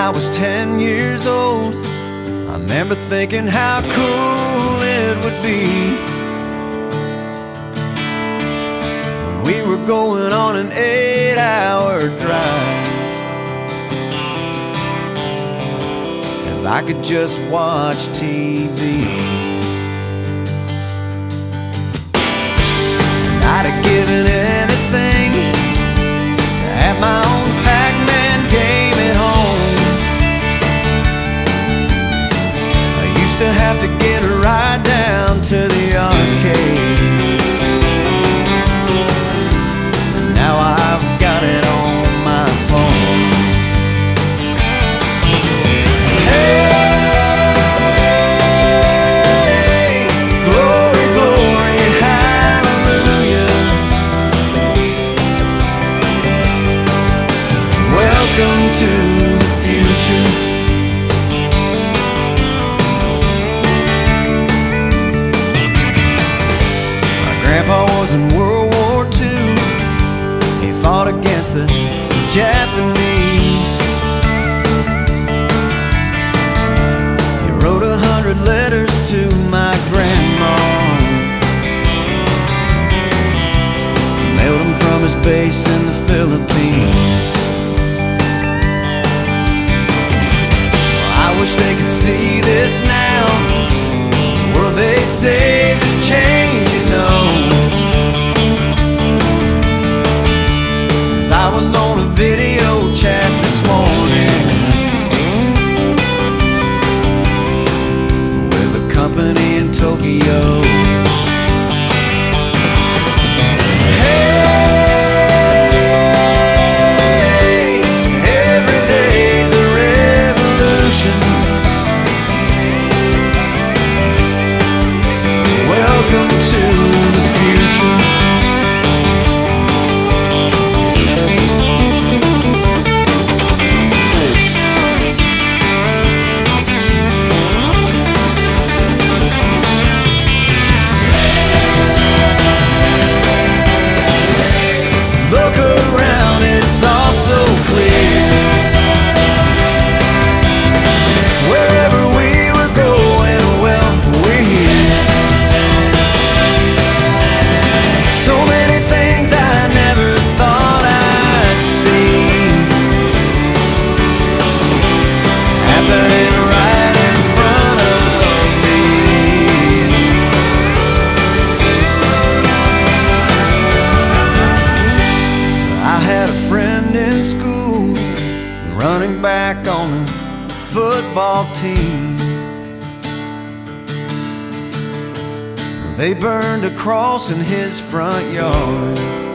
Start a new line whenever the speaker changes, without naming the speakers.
I was 10 years old, I remember thinking how cool it would be when we were going on an 8-hour drive. If I could just watch TV, and I'd have given anything to have my own Pac-Man game at home. I used to have to get a ride down to the arcade, and now I've got it on my phone. Hey, glory, glory, hallelujah. Welcome to the future. My grandpa was in World War II. He fought against the Japanese. He wrote 100 letters to my grandma, mailed them from his base in the Philippines. I wish they could see this now. The world they saved has changed, you know. 'Cause I was on a video chat this morning with a company in Tokyo. Hey, every day's a revolution. Welcome to the future. Look around, it's all so clear. Wherever we were going, well, we're here. So many things I never thought I'd see happening right in front of me. I had a friend in school running back on the football team. They burned a cross in his front yard.